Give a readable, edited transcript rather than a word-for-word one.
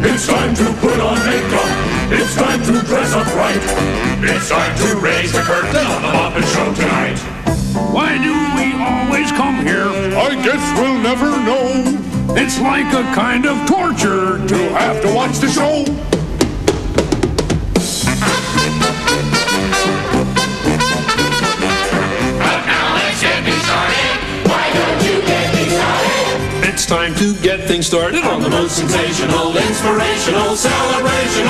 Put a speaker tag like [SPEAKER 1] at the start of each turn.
[SPEAKER 1] It's time to put on makeup. It's time to dress up right. It's time to raise the curtain on the Muppet Show tonight.
[SPEAKER 2] Why do we always come here?
[SPEAKER 1] I guess we'll never know.
[SPEAKER 2] It's like a kind of torture to have to watch the show.
[SPEAKER 3] It's time to get things started on the most sensational, inspirational, celebration